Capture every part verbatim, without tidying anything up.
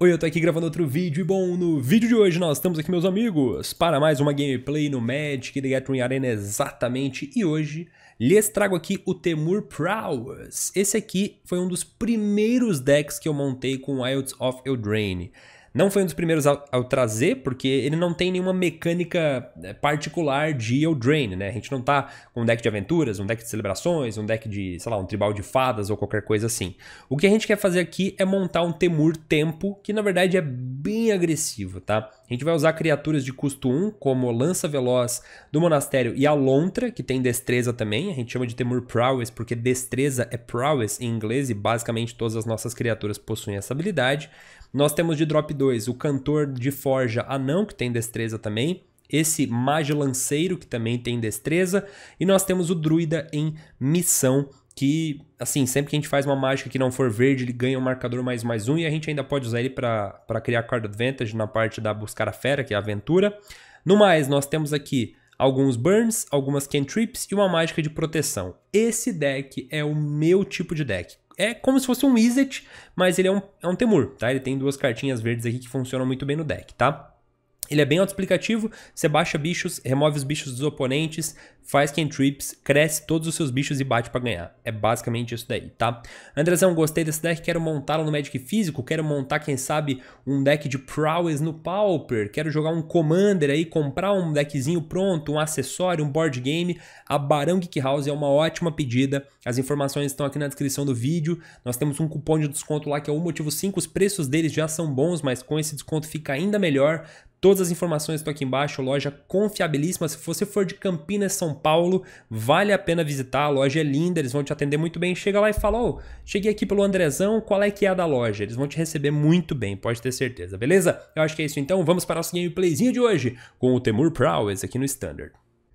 Oi, eu tô aqui gravando outro vídeo e bom, no vídeo de hoje nós estamos aqui, meus amigos, para mais uma gameplay no Magic The Gathering Arena exatamente, e hoje lhes trago aqui o Temur Prowess. Esse aqui foi um dos primeiros decks que eu montei com Wilds of Eldraine. Não foi um dos primeiros ao, ao trazer, porque ele não tem nenhuma mecânica particular de Eldraine, né? A gente não tá com um deck de aventuras, um deck de celebrações, um deck de, sei lá, um tribal de fadas ou qualquer coisa assim. O que a gente quer fazer aqui é montar um Temur Tempo, que na verdade é bem agressivo, tá? A gente vai usar criaturas de custo um, como Lança Veloz do Monastério e a Lontra, que tem destreza também. A gente chama de Temur Prowess porque destreza é Prowess em inglês e basicamente todas as nossas criaturas possuem essa habilidade. Nós temos de drop dois o Cantor de Forja Anão, que tem destreza também. Esse Mage Lanceiro, que também tem destreza. E nós temos o Druida em Missão, que, assim, sempre que a gente faz uma mágica que não for verde, ele ganha um marcador mais mais um. E a gente ainda pode usar ele para criar Card Advantage na parte da Buscar a Fera, que é a aventura. No mais, nós temos aqui alguns burns, algumas cantrips e uma mágica de proteção. Esse deck é o meu tipo de deck. É como se fosse um Izzet, mas ele é um, é um Temur, tá? Ele tem duas cartinhas verdes aqui que funcionam muito bem no deck, tá? Ele é bem autoexplicativo, você baixa bichos, remove os bichos dos oponentes, faz cantrips, cresce todos os seus bichos e bate pra ganhar. É basicamente isso daí, tá? Andrezão, gostei desse deck, quero montá-lo no Magic físico, quero montar, quem sabe, um deck de Prowess no Pauper, quero jogar um Commander aí, comprar um deckzinho pronto, um acessório, um board game. A Barão Geek House é uma ótima pedida, as informações estão aqui na descrição do vídeo, nós temos um cupom de desconto lá que é o motivo cinco, os preços deles já são bons, mas com esse desconto fica ainda melhor. Todas as informações estão aqui embaixo, loja confiabilíssima. Se você for de Campinas, São Paulo, vale a pena visitar, a loja é linda, eles vão te atender muito bem. Chega lá e fala, ô, oh, cheguei aqui pelo Andrezão, qual é que é a da loja? Eles vão te receber muito bem, pode ter certeza, beleza? Eu acho que é isso então, vamos para o nosso gameplayzinho de hoje, com o Temur Prowess aqui no Standard.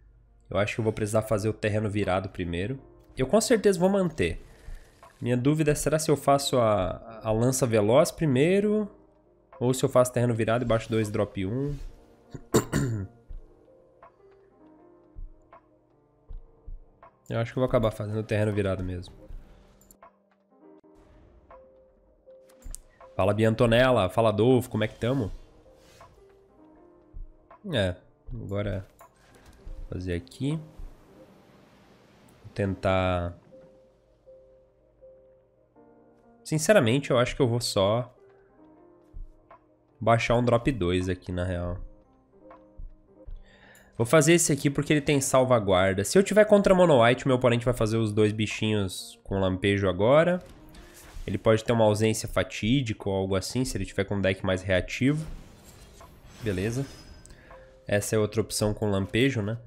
Eu acho que eu vou precisar fazer o terreno virado primeiro. Eu com certeza vou manter. Minha dúvida é, será se eu faço a, a lança veloz primeiro... Ou se eu faço terreno virado e baixo dois, drop um. Eu acho que eu vou acabar fazendo o terreno virado mesmo. Fala, Biantonella. Fala, Adolfo. Como é que tamo? É, agora fazer aqui. Vou tentar... Sinceramente, eu acho que eu vou só... baixar um drop dois aqui, na real. Vou fazer esse aqui porque ele tem salvaguarda. Se eu tiver contra Mono White, meu oponente vai fazer os dois bichinhos com lampejo agora. Ele pode ter uma ausência fatídica ou algo assim, se ele tiver com um deck mais reativo. Beleza. Essa é outra opção com lampejo, né?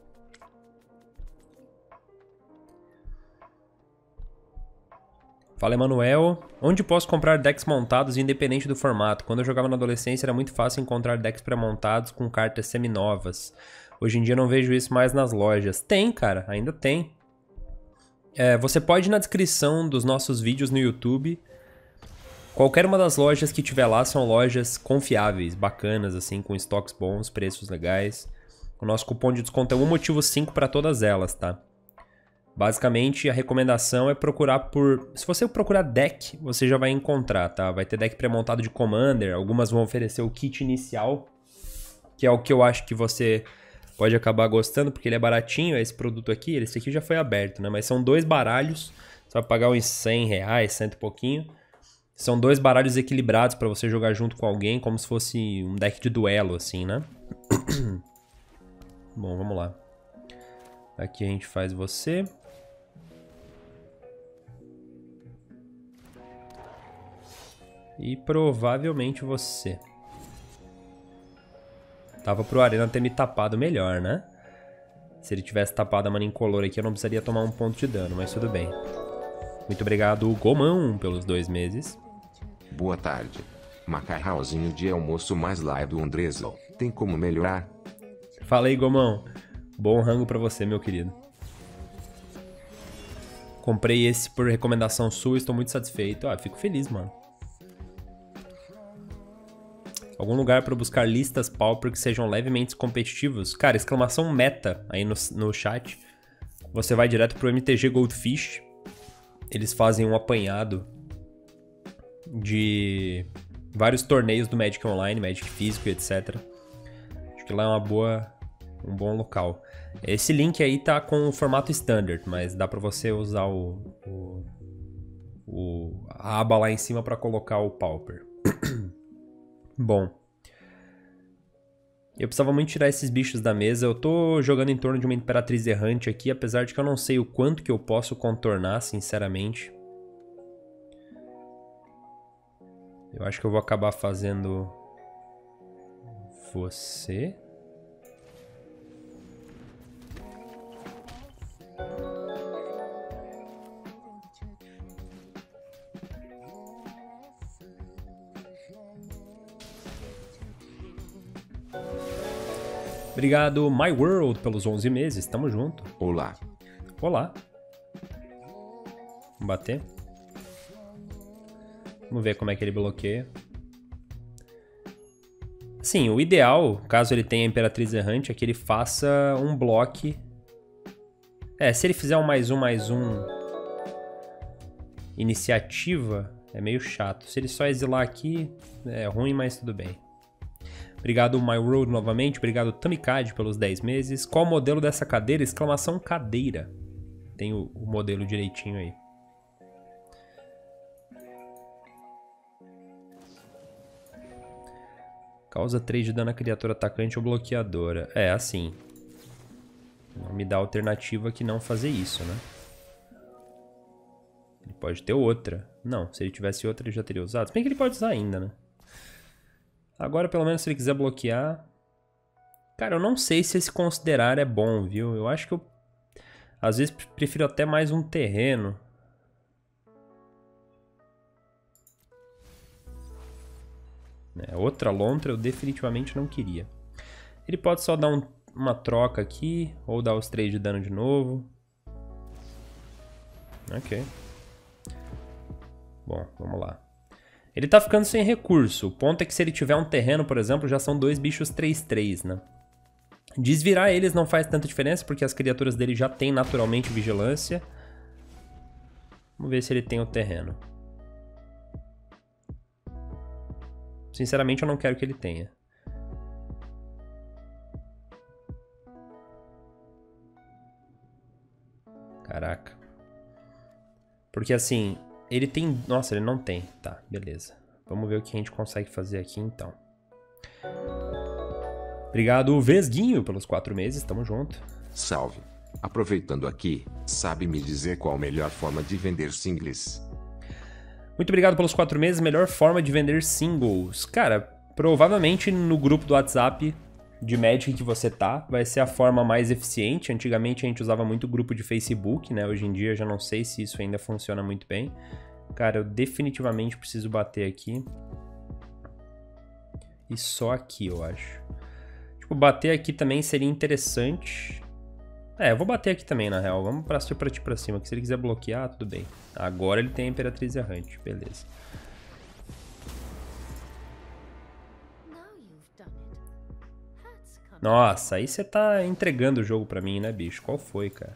Fala, Emanuel. Onde posso comprar decks montados independente do formato? Quando eu jogava na adolescência era muito fácil encontrar decks pré-montados com cartas seminovas. Hoje em dia não vejo isso mais nas lojas. Tem, cara. Ainda tem. É, você pode ir na descrição dos nossos vídeos no YouTube. Qualquer uma das lojas que tiver lá são lojas confiáveis, bacanas, assim, com estoques bons, preços legais. O nosso cupom de desconto é um motivo cinco para todas elas, tá? Basicamente, a recomendação é procurar por... Se você procurar deck, você já vai encontrar, tá? Vai ter deck pré-montado de Commander, algumas vão oferecer o kit inicial, que é o que eu acho que você pode acabar gostando, porque ele é baratinho, é esse produto aqui. Esse aqui já foi aberto, né? Mas são dois baralhos, você vai pagar uns cem reais, cento e pouquinho. São dois baralhos equilibrados para você jogar junto com alguém, como se fosse um deck de duelo, assim, né? Bom, vamos lá. Aqui a gente faz você... E provavelmente você. Tava pro Arena ter me tapado melhor, né? Se ele tivesse tapado a mana incolor aqui, eu não precisaria tomar um ponto de dano, mas tudo bem. Muito obrigado, Gomão, pelos dois meses. Boa tarde. Macarrãozinho de almoço mais live do Andrezão. Tem como melhorar? Fala aí, Gomão. Bom rango pra você, meu querido. Comprei esse por recomendação sua, estou muito satisfeito. Ah, fico feliz, mano. Algum lugar para buscar listas Pauper que sejam levemente competitivos? Cara, exclamação meta aí no, no chat. Você vai direto pro M T G Goldfish. Eles fazem um apanhado de vários torneios do Magic Online, Magic físico e etcétera. Acho que lá é uma boa, um bom local. Esse link aí tá com o formato standard, mas dá pra você usar o, o, o a aba lá em cima pra colocar o Pauper. Bom. Eu precisava muito tirar esses bichos da mesa. Eu tô jogando em torno de uma Imperatriz Errante aqui, apesar de que eu não sei o quanto que eu posso contornar, sinceramente. Eu acho que eu vou acabar fazendo você. Obrigado, My World, pelos onze meses. Tamo junto. Olá. Olá. Vamos bater. Vamos ver como é que ele bloqueia. Sim, o ideal, caso ele tenha Imperatriz Errante, é que ele faça um bloco. É, se ele fizer um mais um, mais um... iniciativa, é meio chato. Se ele só exilar aqui, é ruim, mas tudo bem. Obrigado, My World, novamente. Obrigado, Tamikade, pelos dez meses. Qual o modelo dessa cadeira? Exclamação cadeira. Tem o, o modelo direitinho aí. Causa três de dano à criatura atacante ou bloqueadora. É, assim. Não me dá alternativa que não fazer isso, né? Ele pode ter outra. Não, se ele tivesse outra, ele já teria usado. Se bem que ele pode usar ainda, né? Agora, pelo menos, se ele quiser bloquear... Cara, eu não sei se esse considerar é bom, viu? Eu acho que eu... Às vezes, prefiro até mais um terreno. É, outra lontra eu definitivamente não queria. Ele pode só dar um, uma troca aqui, ou dar os três de dano de novo. Ok. Bom, vamos lá. Ele tá ficando sem recurso. O ponto é que se ele tiver um terreno, por exemplo, já são dois bichos três três, né? Desvirar eles não faz tanta diferença, porque as criaturas dele já têm naturalmente vigilância. Vamos ver se ele tem o terreno. Sinceramente, eu não quero que ele tenha. Caraca. Porque assim... Ele tem... Nossa, ele não tem. Tá, beleza. Vamos ver o que a gente consegue fazer aqui, então. Obrigado, Vesguinho, pelos quatro meses. Tamo junto. Salve. Aproveitando aqui, sabe me dizer qual a melhor forma de vender singles? Muito obrigado pelos quatro meses. Melhor forma de vender singles. Cara, provavelmente no grupo do WhatsApp de Magic que você tá, vai ser a forma mais eficiente. Antigamente a gente usava muito grupo de Facebook, né? Hoje em dia eu já não sei se isso ainda funciona muito bem. Cara, eu definitivamente preciso bater aqui. E só aqui, eu acho. Tipo, bater aqui também seria interessante. É, eu vou bater aqui também, na real. Vamos pra, pra ti pra cima, que se ele quiser bloquear, tudo bem. Agora ele tem a Imperatriz Errante, beleza. Nossa, aí você tá entregando o jogo pra mim, né, bicho? Qual foi, cara?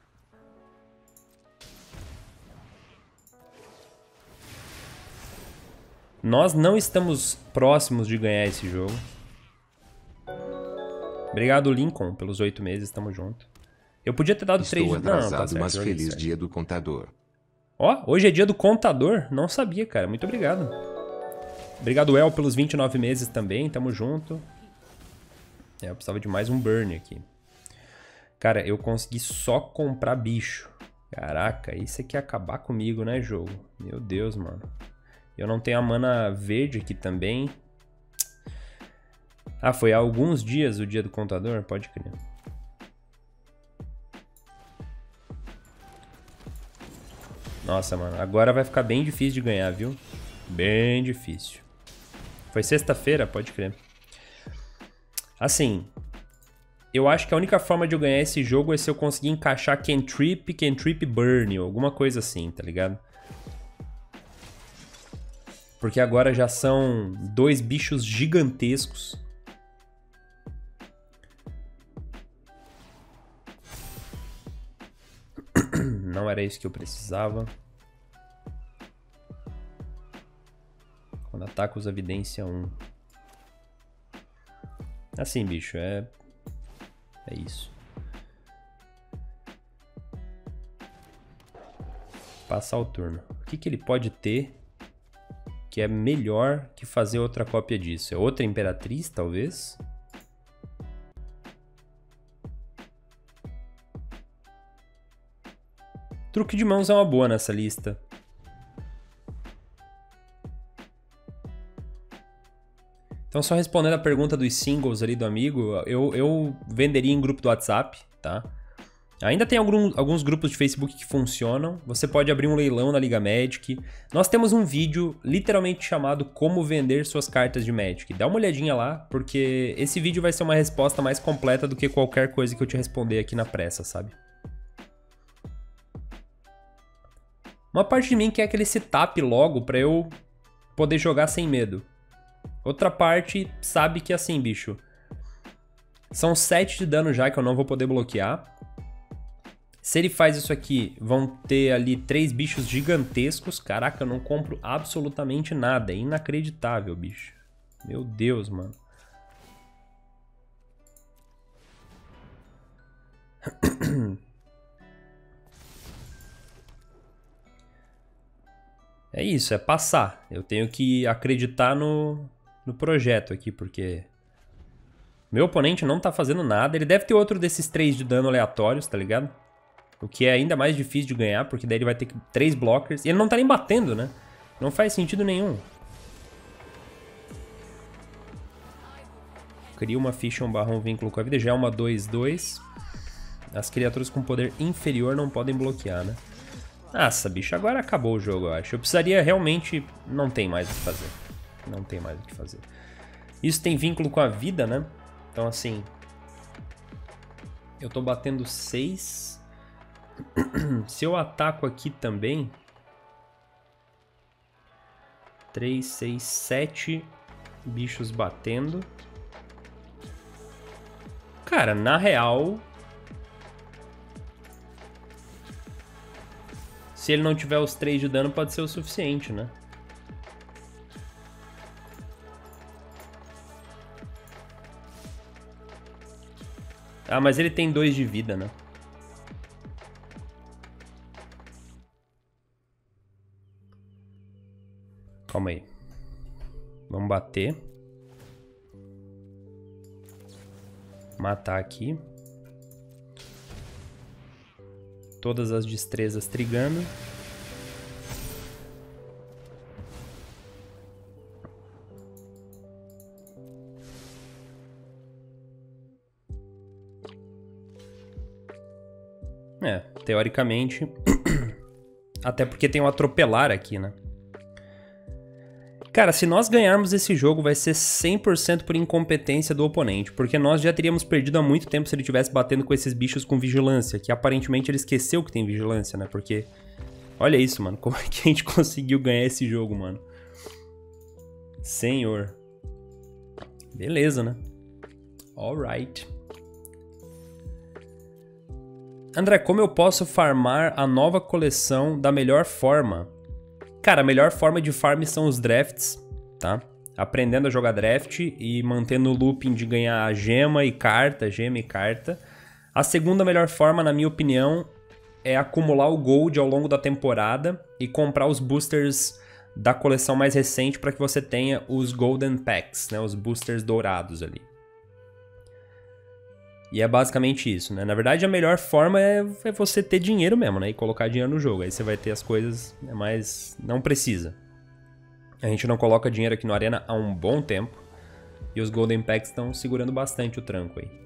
Nós não estamos próximos de ganhar esse jogo. Obrigado, Lincoln, pelos oito meses, tamo junto. Eu podia ter dado Estou três... atrasado, não, tá certo, mas feliz certo. dia do contador. Ó, hoje é dia do contador? Não sabia, cara. Muito obrigado. Obrigado, El, pelos vinte e nove meses também, tamo junto. É, eu precisava de mais um burn aqui. Cara, eu consegui só comprar bicho. Caraca, isso aqui ia acabar comigo, né, jogo? Meu Deus, mano. Eu não tenho a mana verde aqui também. Ah, foi há alguns dias o dia do contador? Pode crer. Nossa, mano. Agora vai ficar bem difícil de ganhar, viu? Bem difícil. Foi sexta-feira? Pode crer. Assim, eu acho que a única forma de eu ganhar esse jogo é se eu conseguir encaixar Cantrip, Cantrip Burn, ou alguma coisa assim, tá ligado? Porque agora já são dois bichos gigantescos. Não era isso que eu precisava. Quando ataca, usa evidência um. Assim, bicho, é... É isso. Passar o turno. O que, que ele pode ter que é melhor que fazer outra cópia disso? É outra Imperatriz, talvez? Truque de mãos é uma boa nessa lista. Então, só respondendo a pergunta dos singles ali do amigo, eu, eu venderia em grupo do WhatsApp, tá? Ainda tem algum, alguns grupos de Facebook que funcionam. Você pode abrir um leilão na Liga Magic. Nós temos um vídeo literalmente chamado Como Vender Suas Cartas de Magic. Dá uma olhadinha lá, porque esse vídeo vai ser uma resposta mais completa do que qualquer coisa que eu te responder aqui na pressa, sabe? Uma parte de mim quer que ele se tape logo pra eu poder jogar sem medo. Outra parte sabe que assim, bicho, são sete de dano já que eu não vou poder bloquear. Se ele faz isso aqui, vão ter ali três bichos gigantescos. Caraca, eu não compro absolutamente nada. É inacreditável, bicho. Meu Deus, mano. É isso, é passar. Eu tenho que acreditar no, no projeto aqui, porque... meu oponente não tá fazendo nada. Ele deve ter outro desses três de dano aleatórios, tá ligado? O que é ainda mais difícil de ganhar, porque daí ele vai ter três blockers. E ele não tá nem batendo, né? Não faz sentido nenhum. Cria uma ficha, um barra, um vínculo com a vida. Já é uma dois dois. As criaturas com poder inferior não podem bloquear, né? Nossa, bicho, agora acabou o jogo, eu acho. Eu precisaria realmente... não tem mais o que fazer. Não tem mais o que fazer. Isso tem vínculo com a vida, né? Então, assim... eu tô batendo seis... Se eu ataco aqui também... três, seis, sete bichos batendo. Cara, na real... se ele não tiver os três de dano, pode ser o suficiente, né? Ah, mas ele tem dois de vida, né? Calma aí. Vamos bater. Matar aqui. Todas as destrezas trigando. É, teoricamente. Até porque tem um atropelar aqui, né? Cara, se nós ganharmos esse jogo, vai ser cem por cento por incompetência do oponente, porque nós já teríamos perdido há muito tempo se ele estivesse batendo com esses bichos com vigilância, que aparentemente ele esqueceu que tem vigilância, né? Porque, olha isso, mano, como é que a gente conseguiu ganhar esse jogo, mano? Senhor. Beleza, né? Alright. André, como eu posso farmar a nova coleção da melhor forma? Cara, a melhor forma de farm são os drafts, tá? Aprendendo a jogar draft e mantendo o looping de ganhar gema e carta, gema e carta. A segunda melhor forma, na minha opinião, é acumular o gold ao longo da temporada e comprar os boosters da coleção mais recente para que você tenha os golden packs, né? Os boosters dourados ali. E é basicamente isso, né? Na verdade, a melhor forma é, é você ter dinheiro mesmo, né? E colocar dinheiro no jogo. Aí você vai ter as coisas, né? Mas não precisa. A gente não coloca dinheiro aqui no Arena há um bom tempo. E os Golden Packs estão segurando bastante o tranco aí.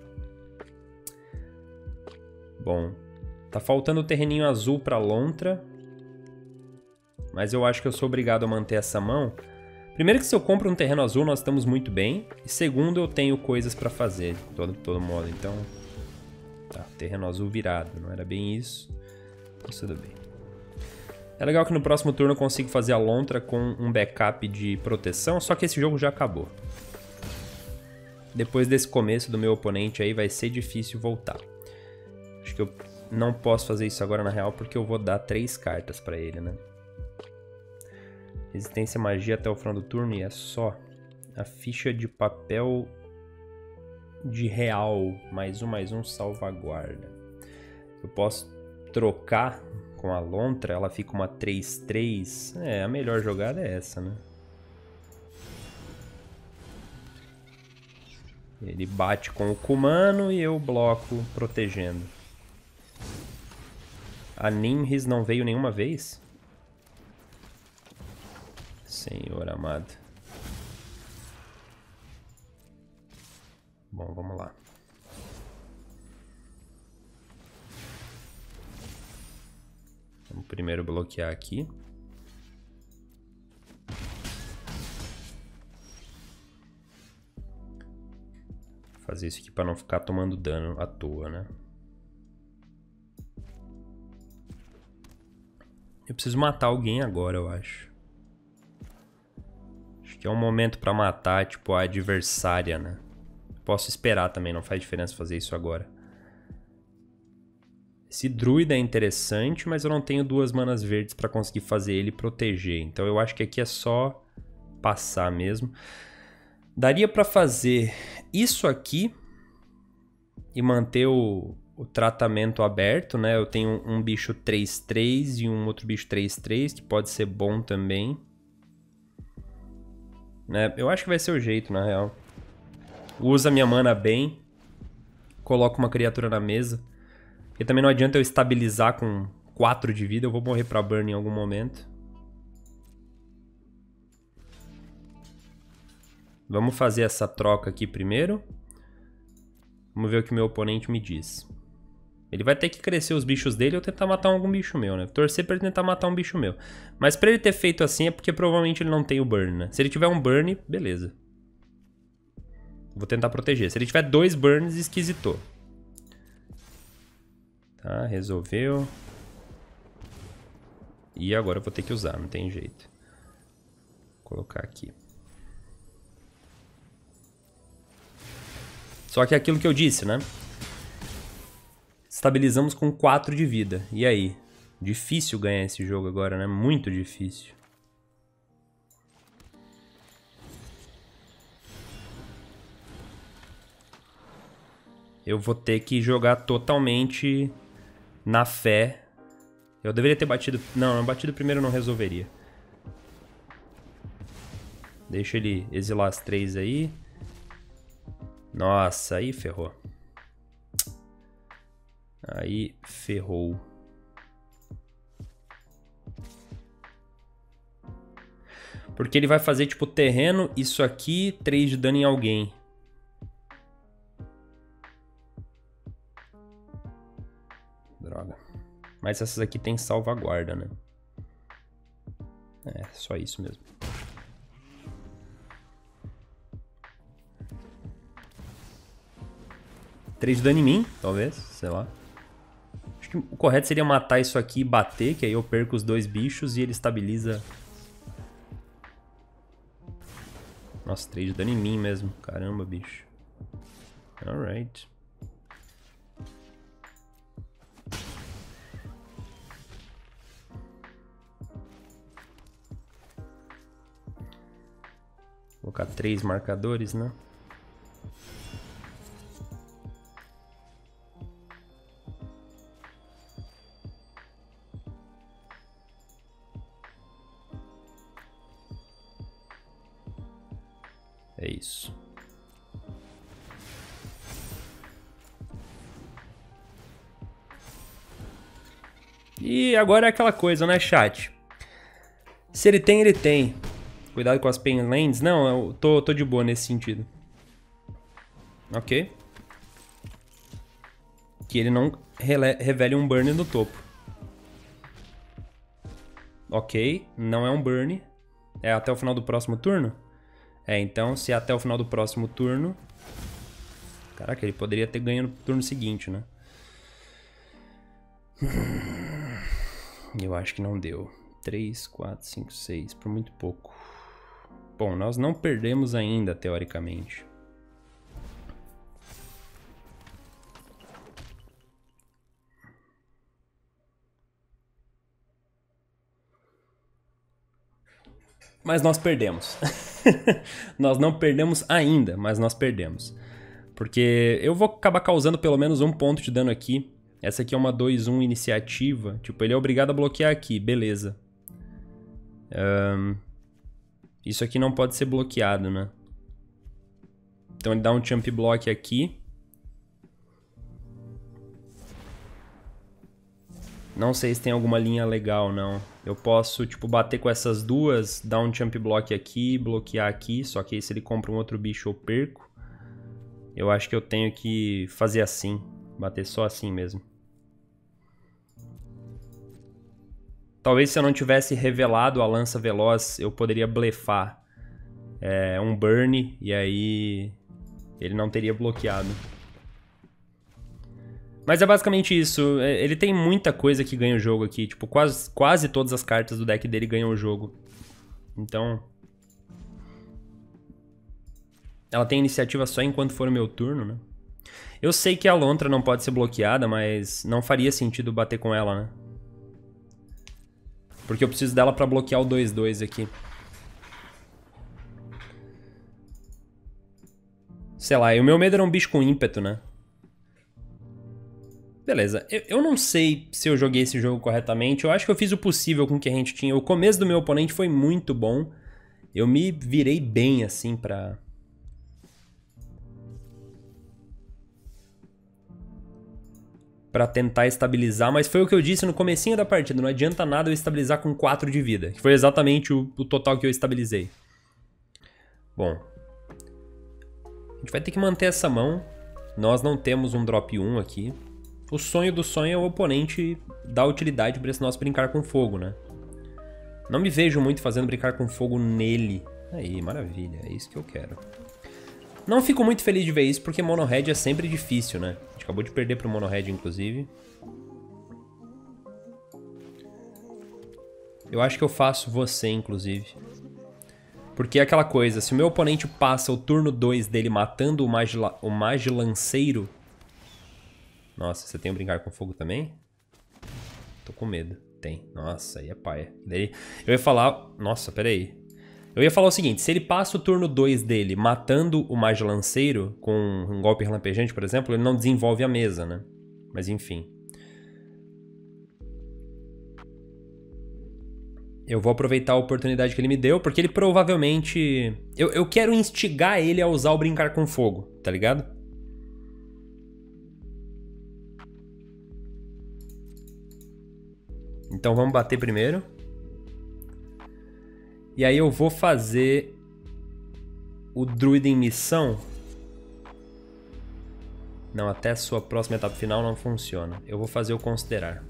Bom, tá faltando o terreninho azul pra Lontra. Mas eu acho que eu sou obrigado a manter essa mão. Primeiro que se eu compro um terreno azul, nós estamos muito bem. E segundo, eu tenho coisas pra fazer, de todo, de todo modo. Então, tá, terreno azul virado. Não era bem isso. Mas tudo bem. É legal que no próximo turno eu consigo fazer a Lontra com um backup de proteção. Só que esse jogo já acabou. Depois desse começo do meu oponente aí, vai ser difícil voltar. Acho que eu não posso fazer isso agora na real, porque eu vou dar três cartas pra ele, né? Resistência à magia até o final do turno e é só. A ficha de papel de real. Mais um, mais um, salvaguarda. Eu posso trocar com a lontra, ela fica uma três três. É, a melhor jogada é essa, né? Ele bate com o Kumano e eu bloco protegendo. A Nimris não veio nenhuma vez? Senhor amado. Bom, vamos lá. Vamos primeiro bloquear aqui. Fazer isso aqui para não ficar tomando dano à toa, né? Eu preciso matar alguém agora, eu acho. Acho que é um momento para matar, tipo, a adversária, né? Posso esperar também, não faz diferença fazer isso agora. Esse druida é interessante, mas eu não tenho duas manas verdes para conseguir fazer ele proteger. Então eu acho que aqui é só passar mesmo. Daria para fazer isso aqui e manter o, o tratamento aberto, né? Eu tenho um bicho três três e um outro bicho três três, que pode ser bom também. Né? Eu acho que vai ser o jeito, na real. Usa minha mana bem. Coloca uma criatura na mesa. Porque também não adianta eu estabilizar com quatro de vida. Eu vou morrer pra burn em algum momento. Vamos fazer essa troca aqui primeiro. Vamos ver o que meu oponente me diz. Ele vai ter que crescer os bichos dele ou tentar matar algum bicho meu, né? Torcer pra ele tentar matar um bicho meu. Mas pra ele ter feito assim é porque provavelmente ele não tem o burn, né? Se ele tiver um burn, beleza. Vou tentar proteger. Se ele tiver dois burns, esquisitou. Tá, resolveu. E agora eu vou ter que usar, não tem jeito. Vou colocar aqui. Só que é aquilo que eu disse, né? Estabilizamos com quatro de vida. E aí? Difícil ganhar esse jogo agora, né? Muito difícil. Eu vou ter que jogar totalmente na fé. Eu deveria ter batido... Não, não batido primeiro não resolveria. Deixa ele exilar as três aí. Nossa, aí ferrou. Aí ferrou. Porque ele vai fazer tipo terreno, isso aqui, três de dano em alguém. Droga. Mas essas aqui tem salvaguarda, né? É, só isso mesmo. três de dano em mim, talvez, sei lá. Acho que o correto seria matar isso aqui e bater, que aí eu perco os dois bichos e ele estabiliza. Nossa, três de dano em mim mesmo. Caramba, bicho. Alright. Vou colocar três marcadores, né? É isso. E agora é aquela coisa, né, chat? Se ele tem, ele tem. Cuidado com as pain lands. Não, eu tô, tô de boa nesse sentido. Ok. Que ele não revele um burn no topo. Ok, não é um burn. É até o final do próximo turno? É, então, se é até o final do próximo turno... Caraca, ele poderia ter ganho no turno seguinte, né? Eu acho que não deu. três, quatro, cinco, seis, por muito pouco. Bom, nós não perdemos ainda, teoricamente. Mas nós perdemos. Nós não perdemos ainda, mas nós perdemos. Porque eu vou acabar causando pelo menos um ponto de dano aqui. Essa aqui é uma dois um iniciativa. Tipo, ele é obrigado a bloquear aqui, beleza. Um, isso aqui não pode ser bloqueado, né? Então ele dá um jump block aqui. Não sei se tem alguma linha legal, não. Eu posso, tipo, bater com essas duas, dar um jump block aqui, bloquear aqui. Só que aí se ele compra um outro bicho eu perco. Eu acho que eu tenho que fazer assim. Bater só assim mesmo. Talvez se eu não tivesse revelado a lança veloz, eu poderia blefar é, um burn e aí ele não teria bloqueado. Mas é basicamente isso. Ele tem muita coisa que ganha o jogo aqui. Tipo, quase, quase todas as cartas do deck dele ganham o jogo. Então... ela tem iniciativa só enquanto for o meu turno, né? Eu sei que a Lontra não pode ser bloqueada, mas não faria sentido bater com ela, né? Porque eu preciso dela pra bloquear o dois dois aqui. Sei lá, e o meu medo era um bicho com ímpeto, né? Beleza, eu, eu não sei se eu joguei esse jogo corretamente. Eu acho que eu fiz o possível com o que a gente tinha. O começo do meu oponente foi muito bom. Eu me virei bem, assim, pra... pra tentar estabilizar, mas foi o que eu disse no comecinho da partida. Não adianta nada eu estabilizar com quatro de vida, que foi exatamente o, o total que eu estabilizei. Bom. A gente vai ter que manter essa mão. Nós não temos um drop um aqui. O sonho do sonho é o oponente dar utilidade para esse nosso brincar com fogo, né? Não me vejo muito fazendo brincar com fogo nele. Aí, maravilha. É isso que eu quero. Não fico muito feliz de ver isso, porque Mono Red é sempre difícil, né? A gente acabou de perder pro Mono Red, inclusive. Eu acho que eu faço você, inclusive. Porque é aquela coisa, se o meu oponente passa o turno dois dele matando o, Magila o Magilanceiro... Nossa, você tem um brincar com fogo também? Tô com medo. Tem. Nossa, aí é paia. Daí eu ia falar... Nossa, peraí. Eu ia falar o seguinte, se ele passa o turno dois dele matando o Magilanceiro com um golpe relampejante, por exemplo, ele não desenvolve a mesa, né? Mas enfim. Eu vou aproveitar a oportunidade que ele me deu, porque ele provavelmente... Eu, eu quero instigar ele a usar o brincar com fogo, tá ligado? Então vamos bater primeiro. E aí eu vou fazer o druida em missão. Não, até a sua próxima etapa final não funciona. Eu vou fazer o considerar.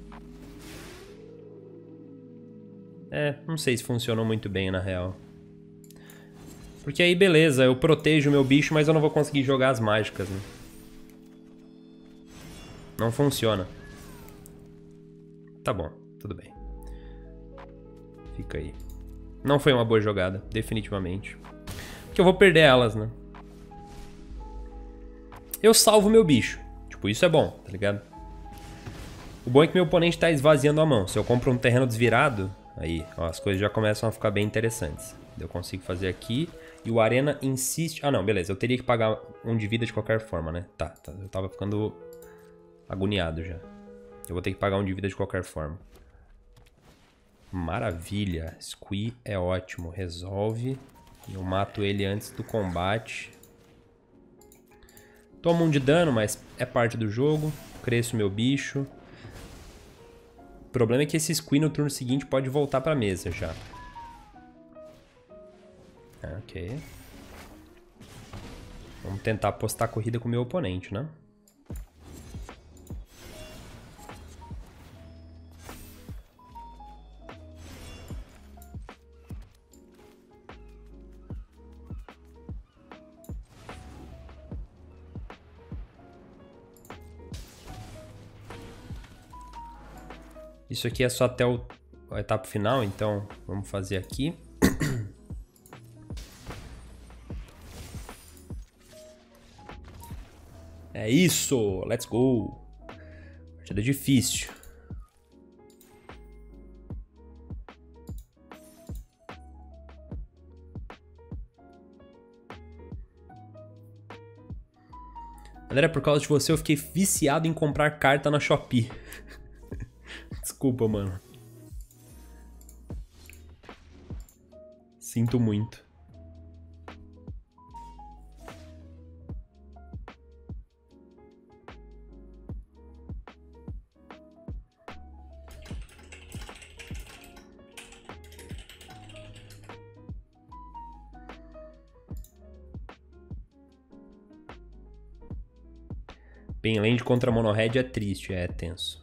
É, não sei se funcionou muito bem na real. Porque aí beleza, eu protejo o meu bicho, mas eu não vou conseguir jogar as mágicas, né? Não funciona. Tá bom, tudo bem. Fica aí. Não foi uma boa jogada, definitivamente. Porque eu vou perder elas, né? Eu salvo meu bicho. Tipo, isso é bom, tá ligado? O bom é que meu oponente tá esvaziando a mão. Se eu compro um terreno desvirado, aí, ó, as coisas já começam a ficar bem interessantes. Eu consigo fazer aqui. E o Arena insiste... Ah, não, beleza. Eu teria que pagar um de vida de qualquer forma, né? Tá, tá. Eu tava ficando agoniado já. Eu vou ter que pagar um de vida de qualquer forma. Maravilha. Squee é ótimo. Resolve. Eu mato ele antes do combate. Toma um de dano, mas é parte do jogo. Cresço meu bicho. O problema é que esse Squee no turno seguinte pode voltar pra mesa já. Ok. Vamos tentar apostar a corrida com o meu oponente, né? Isso aqui é só até o, a etapa final, então vamos fazer aqui. É isso! Let's go! Partida difícil. André, por causa de você eu fiquei viciado em comprar carta na Shopee. Desculpa, mano. Sinto muito. Penland contra Monohead é triste, é tenso.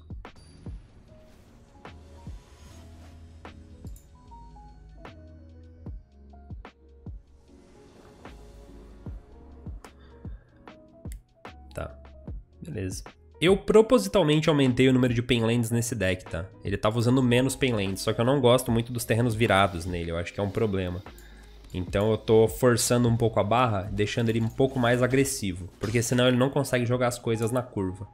Tá, beleza. Eu propositalmente aumentei o número de Penlands nesse deck, tá? Ele tava usando menos Penlands, só que eu não gosto muito dos terrenos virados nele, eu acho que é um problema. Então eu tô forçando um pouco a barra, deixando ele um pouco mais agressivo, porque senão ele não consegue jogar as coisas na curva.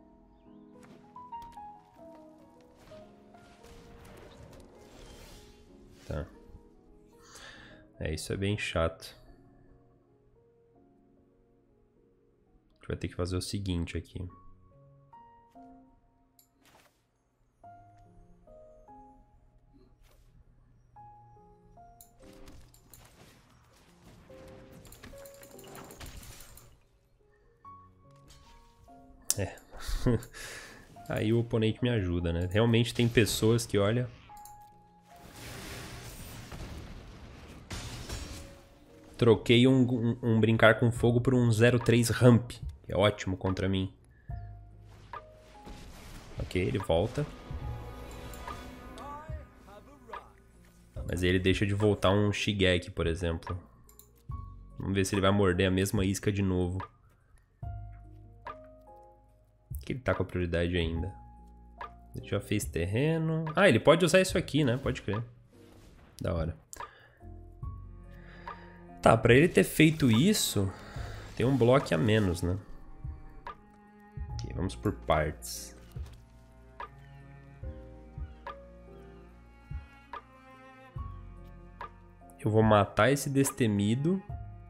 Tá. É, isso é bem chato. A gente vai ter que fazer o seguinte aqui. É. Aí o oponente me ajuda, né? Realmente tem pessoas que, olha... Troquei um, um, um brincar com fogo por um zero três ramp, que é ótimo contra mim. Ok, ele volta. Mas ele deixa de voltar um Shigeki, por exemplo. Vamos ver se ele vai morder a mesma isca de novo. Que ele tá com a prioridade ainda. Ele já fez terreno. Ah, ele pode usar isso aqui, né? Pode crer. Da hora. Tá, pra ele ter feito isso, tem um bloco a menos, né? Ok, vamos por partes. Eu vou matar esse destemido.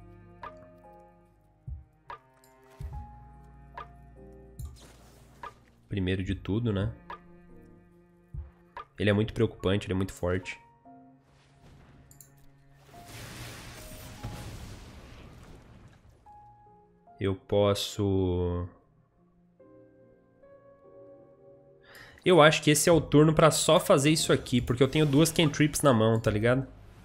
Primeiro de tudo, né? Ele é muito preocupante, ele é muito forte. Eu posso... Eu acho que esse é o turno pra só fazer isso aqui, porque eu tenho duas cantrips na mão, tá ligado?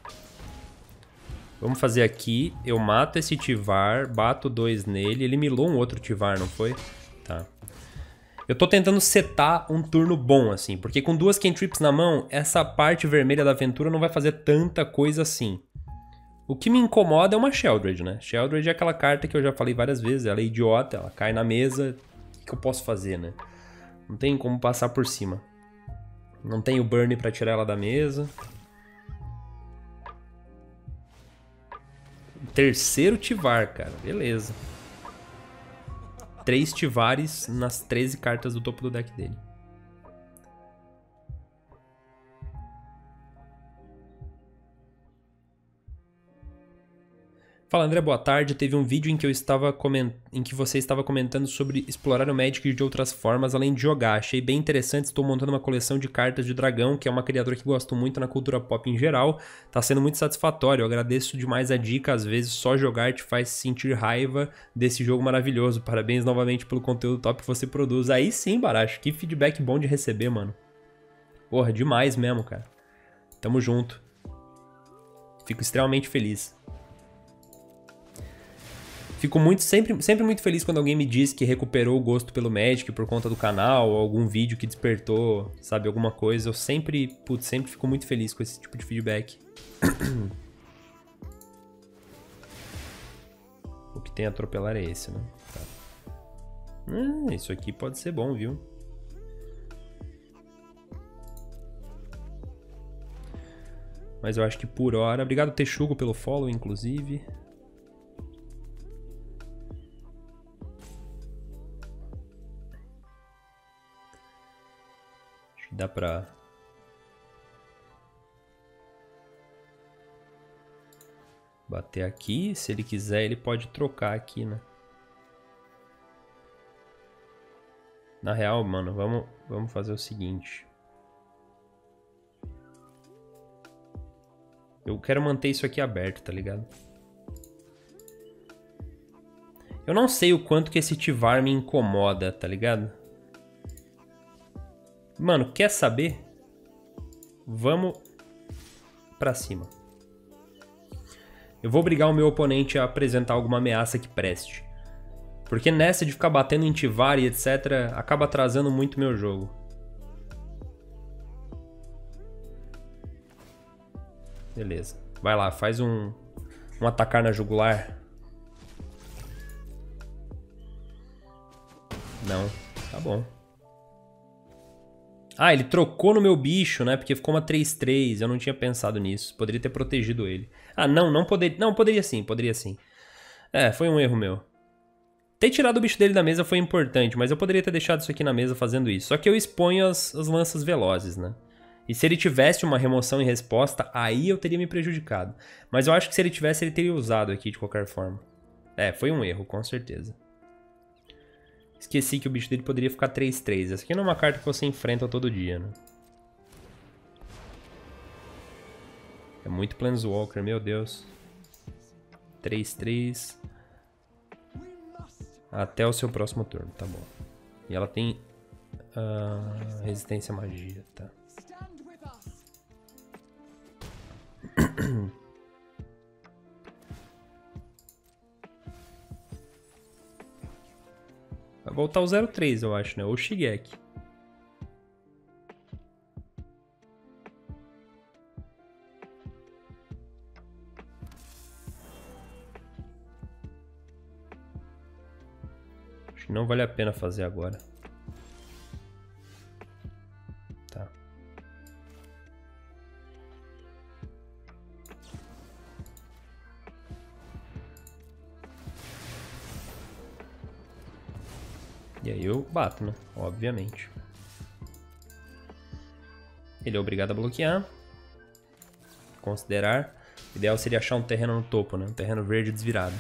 Vamos fazer aqui, eu mato esse Tivar, bato dois nele, ele milou um outro Tivar, não foi? Tá. Eu tô tentando setar um turno bom, assim, porque com duas cantrips na mão, essa parte vermelha da aventura não vai fazer tanta coisa assim. O que me incomoda é uma Sheoldred, né? Sheoldred é aquela carta que eu já falei várias vezes, ela é idiota, ela cai na mesa, o que eu posso fazer, né? Não tem como passar por cima. Não tem o burn pra tirar ela da mesa. Terceiro Tivar, cara, beleza. Três Tivares nas treze cartas do topo do deck dele. Fala, André, boa tarde. Teve um vídeo em que eu estava coment... em que você estava comentando sobre explorar o Magic de outras formas além de jogar. Achei bem interessante. Estou montando uma coleção de cartas de dragão, que é uma criatura que gosto muito na cultura pop em geral. Tá sendo muito satisfatório. Eu agradeço demais a dica. Às vezes só jogar te faz sentir raiva desse jogo maravilhoso. Parabéns novamente pelo conteúdo top que você produz. Aí sim, Baracho. Que feedback bom de receber, mano. Porra, demais mesmo, cara. Tamo junto. Fico extremamente feliz. Fico muito, sempre, sempre muito feliz quando alguém me diz que recuperou o gosto pelo Magic por conta do canal, ou algum vídeo que despertou, sabe, alguma coisa. Eu sempre, putz, sempre fico muito feliz com esse tipo de feedback. O que tem a atropelar é esse, né? Tá. Hum, isso aqui pode ser bom, viu? Mas eu acho que por hora... Obrigado, Texugo, pelo follow, inclusive. Dá pra... bater aqui. Se ele quiser, ele pode trocar aqui, né? Na real, mano, vamos, vamos fazer o seguinte. Eu quero manter isso aqui aberto, tá ligado? Eu não sei o quanto que esse Tivar me incomoda, tá ligado? Mano, quer saber? Vamos pra cima. Eu vou obrigar o meu oponente a apresentar alguma ameaça que preste. Porque nessa de ficar batendo em Tivar e etcétera, acaba atrasando muito meu jogo. Beleza. Vai lá, faz um, um atacar na jugular. Não, tá bom. Ah, ele trocou no meu bicho, né? Porque ficou uma três três. Eu não tinha pensado nisso. Poderia ter protegido ele. Ah, não, não poderia. Não, poderia sim, poderia sim. É, foi um erro meu. Ter tirado o bicho dele da mesa foi importante, mas eu poderia ter deixado isso aqui na mesa fazendo isso. Só que eu exponho as, as lanças velozes, né? E se ele tivesse uma remoção em resposta, aí eu teria me prejudicado. Mas eu acho que se ele tivesse, ele teria usado aqui de qualquer forma. É, foi um erro, com certeza. Esqueci que o bicho dele poderia ficar três três. Essa aqui não é uma carta que você enfrenta todo dia, né? É muito Planeswalker, meu Deus. três três. Até o seu próximo turno, tá bom. E ela tem uh, resistência à magia, tá. Vai voltar o zero três, eu acho, né? Ou o Shigeki. Acho que não vale a pena fazer agora. Tá. E aí eu bato, né? Obviamente. Ele é obrigado a bloquear. Considerar. O ideal seria achar um terreno no topo, né? Um terreno verde desvirado.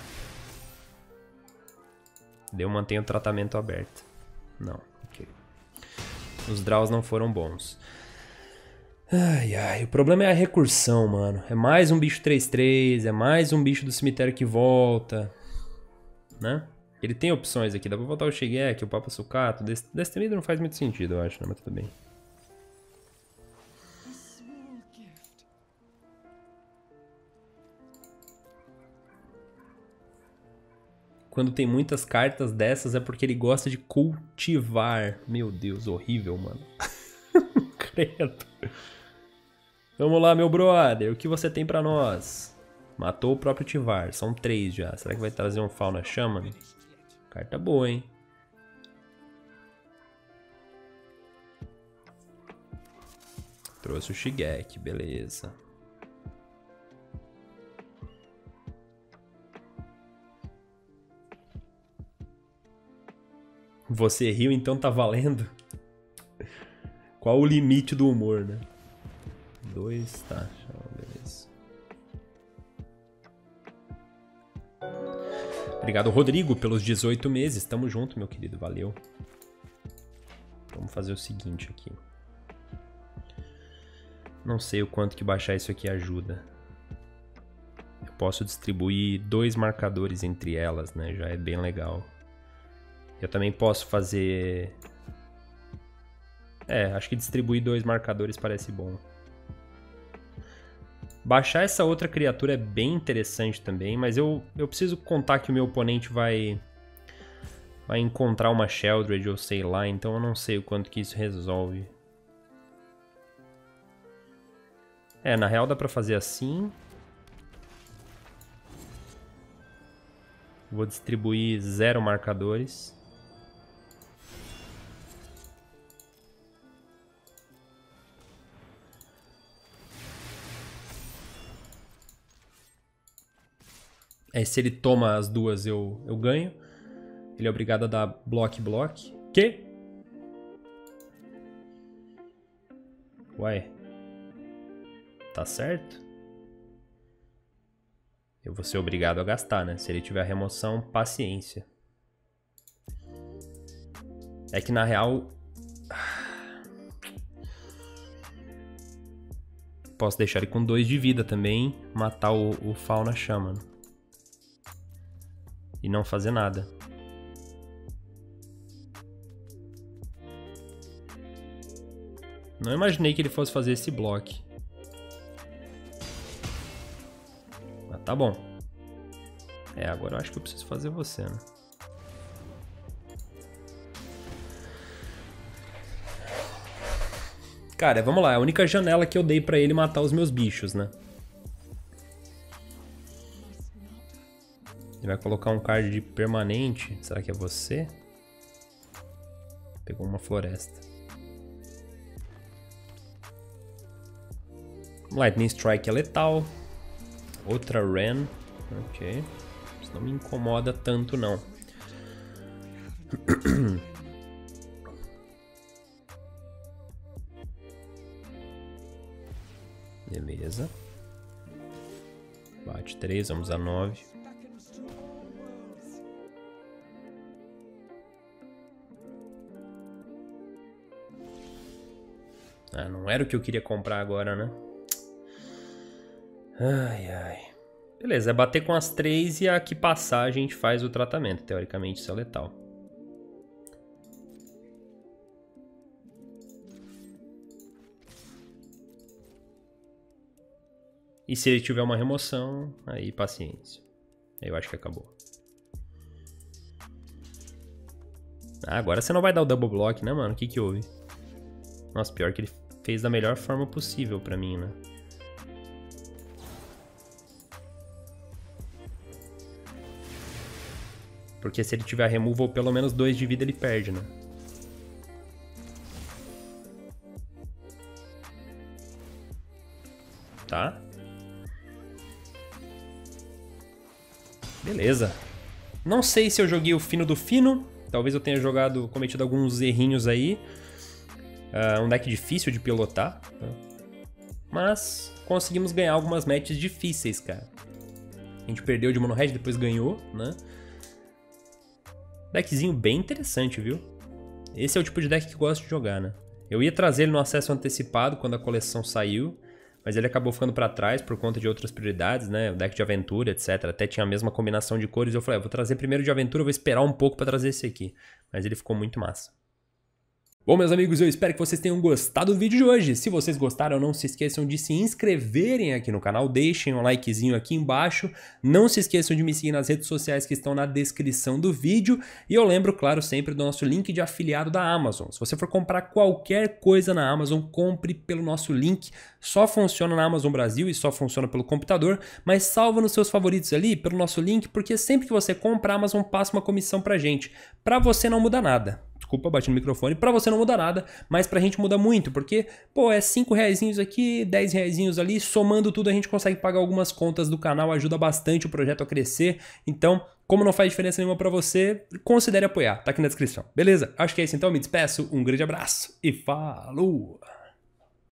Daí eu mantenho o tratamento aberto. Não, ok. Os draws não foram bons. Ai, ai. O problema é a recursão, mano. É mais um bicho três três. É mais um bicho do cemitério que volta. Né? Ele tem opções aqui, dá pra botar o Shigeki, o Papa Sucato. Destemido não faz muito sentido, eu acho, né? Mas tudo bem. Quando tem muitas cartas dessas é porque ele gosta de cultivar. Meu Deus, horrível, mano. Credo. Vamos lá, meu brother. O que você tem pra nós? Matou o próprio Tivar. São três já. Será que vai trazer um Fauna Chama? Carta boa, hein? Trouxe o Shigeki, beleza. Você riu, então tá valendo? Qual o limite do humor, né? Dois, tá. Beleza. Obrigado, Rodrigo, pelos dezoito meses. Tamo junto, meu querido. Valeu. Vamos fazer o seguinte aqui. Não sei o quanto que baixar isso aqui ajuda. Eu posso distribuir dois marcadores entre elas, né? Já é bem legal. Eu também posso fazer... É, acho que distribuir dois marcadores parece bom. Baixar essa outra criatura é bem interessante também, mas eu, eu preciso contar que o meu oponente vai, vai encontrar uma Sheldred ou sei lá, então eu não sei o quanto que isso resolve. É, na real dá pra fazer assim. Vou distribuir zero marcadores. É, se ele toma as duas, eu, eu ganho. Ele é obrigado a dar block, block. Que? Ué. Tá certo? Eu vou ser obrigado a gastar, né? Se ele tiver remoção, paciência. É que na real... Posso deixar ele com dois de vida também, matar o, o Fauna Shaman. E não fazer nada. Não imaginei que ele fosse fazer esse bloco. Mas tá bom. É, agora eu acho que eu preciso fazer você, né? Cara, vamos lá. É a única janela que eu dei pra ele matar os meus bichos, né? Ele vai colocar um card de permanente. Será que é você? Pegou uma floresta. Lightning Strike é letal. Outra Ren. Ok. Isso não me incomoda tanto, não. Beleza. Bate três, vamos a nove. Ah, não era o que eu queria comprar agora, né? Ai, ai. Beleza, é bater com as três e a que passar a gente faz o tratamento. Teoricamente isso é letal. E se ele tiver uma remoção, aí paciência. Aí eu acho que acabou. Ah, agora você não vai dar o double block, né, mano? O que que houve? Nossa, pior que ele fez da melhor forma possível pra mim, né? Porque se ele tiver removal, pelo menos dois de vida ele perde, né? Tá? Beleza. Não sei se eu joguei o fino do fino. Talvez eu tenha jogado, cometido alguns errinhos aí. Uh, um deck difícil de pilotar. Tá? Mas conseguimos ganhar algumas matches difíceis, cara. A gente perdeu de mono red, depois ganhou, né? Deckzinho bem interessante, viu? Esse é o tipo de deck que eu gosto de jogar, né? Eu ia trazer ele no acesso antecipado quando a coleção saiu, mas ele acabou ficando pra trás por conta de outras prioridades, né? O deck de aventura, etcétera. Até tinha a mesma combinação de cores. Eu falei, ah, vou trazer primeiro de aventura, vou esperar um pouco pra trazer esse aqui. Mas ele ficou muito massa. Bom, meus amigos, eu espero que vocês tenham gostado do vídeo de hoje. Se vocês gostaram, não se esqueçam de se inscreverem aqui no canal, deixem um likezinho aqui embaixo. Não se esqueçam de me seguir nas redes sociais que estão na descrição do vídeo. E eu lembro, claro, sempre do nosso link de afiliado da Amazon. Se você for comprar qualquer coisa na Amazon, compre pelo nosso link. Só funciona na Amazon Brasil e só funciona pelo computador, mas salva nos seus favoritos ali pelo nosso link, porque sempre que você compra, a Amazon passa uma comissão pra gente. Pra você não muda nada. Desculpa, bati no microfone. Pra você não muda nada, mas pra gente muda muito, porque, pô, é cinco reaisinhos aqui, dez reaisinhos ali, somando tudo a gente consegue pagar algumas contas do canal, ajuda bastante o projeto a crescer. Então, como não faz diferença nenhuma pra você, considere apoiar, tá aqui na descrição. Beleza? Acho que é isso então, me despeço, um grande abraço e falou!